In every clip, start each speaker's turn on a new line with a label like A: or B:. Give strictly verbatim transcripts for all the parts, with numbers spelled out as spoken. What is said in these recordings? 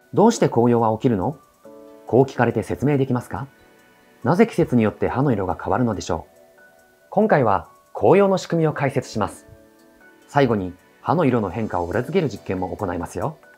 A: どうして紅葉は起きるの？こう聞かれて説明できますか？なぜ季節によって葉の色が変わるのでしょう？今回は紅葉の仕組みを解説します。最後に葉の色の変化を裏付ける実験も行いますよ。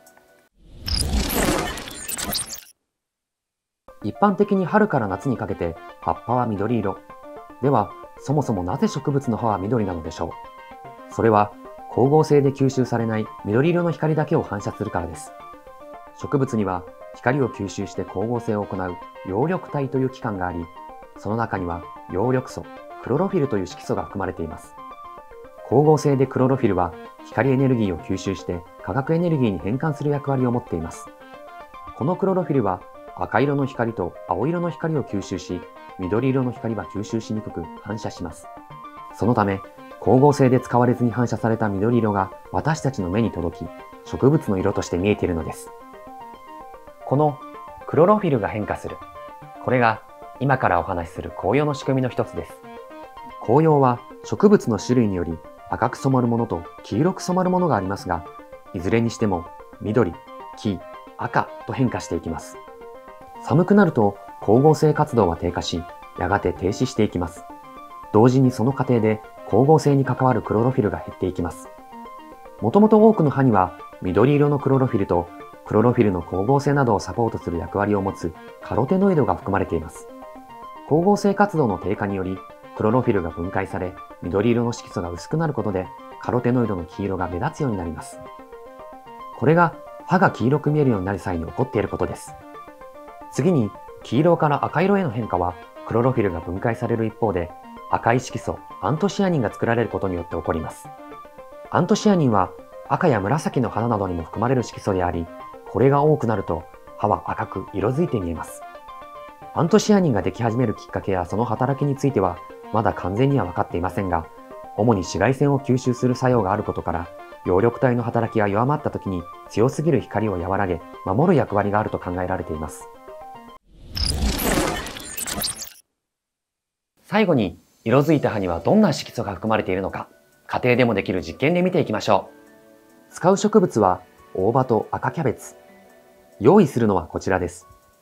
A: 一般的に春から夏にかけて葉っぱは緑色。では、そもそもなぜ植物の葉は緑なのでしょう？それは光合成で吸収されない緑色の光だけを反射するからです。植物には光を吸収して光合成を行う葉緑体という器官があり、その中には葉緑素、クロロフィルという色素が含まれています。光合成でクロロフィルは光エネルギーを吸収して化学エネルギーに変換する役割を持っています。このクロロフィルは赤色の光と青色の光を吸収し、緑色の光は吸収しにくく反射します。そのため、光合成で使われずに反射された緑色が私たちの目に届き、植物の色として見えているのです。このクロロフィルが変化する。これが今からお話しする紅葉の仕組みの一つです。紅葉は植物の種類により赤く染まるものと黄色く染まるものがありますが、いずれにしても緑、黄、赤と変化していきます。寒くなると光合成活動は低下し、やがて停止していきます。同時にその過程で光合成に関わるクロロフィルが減っていきます。もともと多くの葉には緑色のクロロフィルとクロロフィルの光合成などをサポートする役割を持つカロテノイドが含まれています。光合成活動の低下によりクロロフィルが分解され、緑色の色素が薄くなることでカロテノイドの黄色が目立つようになります。これが葉が黄色く見えるようになる際に起こっていることです。次に黄色から赤色への変化はクロロフィルが分解される一方で、赤い色素アントシアニンが作られることによって起こります。アントシアニンは赤や紫の花などにも含まれる色素であり、これが多くなると葉は赤く色づいて見えます。アントシアニンができ始めるきっかけやその働きについてはまだ完全には分かっていませんが、主に紫外線を吸収する作用があることから、葉緑体の働きが弱まった時に強すぎる光を和らげ、守る役割があると考えられています。最後に、色づいた葉にはどんな色素が含まれているのか、家庭でもできる実験で見ていきましょう。使う植物は大葉と赤キャベツ。用意するのはこちらです。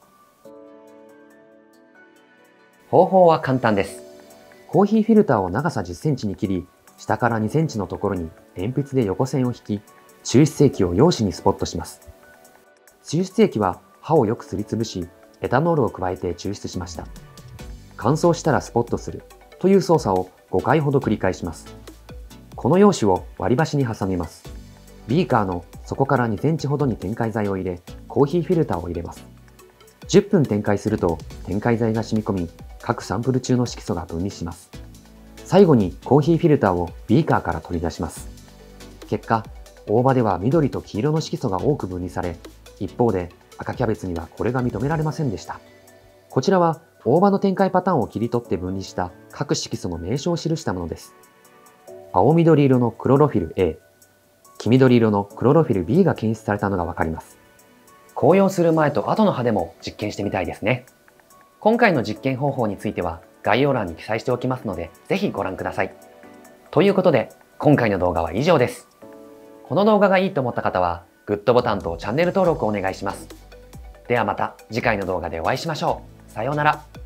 A: 方法は簡単です。コーヒーフィルターを長さじゅっセンチに切り、下からにセンチのところに鉛筆で横線を引き、抽出液を用紙にスポットします。抽出液は葉をよくすりつぶし、エタノールを加えて抽出しました。乾燥したらスポットするという操作をごかいほど繰り返します。この用紙を割り箸に挟みます。ビーカーの底からにセンチほどに展開剤を入れ、コーヒーフィルターを入れます。じゅっぷん展開すると展開剤が染み込み、各サンプル中の色素が分離します。最後にコーヒーフィルターをビーカーから取り出します。結果、大葉では緑と黄色の色素が多く分離され、一方で赤キャベツにはこれが認められませんでした。こちらは大葉の展開パターンを切り取って分離した各色素の名称を記したものです。青緑色のクロロフィル A、黄緑色のクロロフィル B が検出されたのがわかります。紅葉する前と後の葉でも実験してみたいですね。今回の実験方法については概要欄に記載しておきますので、ぜひご覧ください。ということで、今回の動画は以上です。この動画がいいと思った方は、グッドボタンとチャンネル登録をお願いします。ではまた次回の動画でお会いしましょう。さようなら。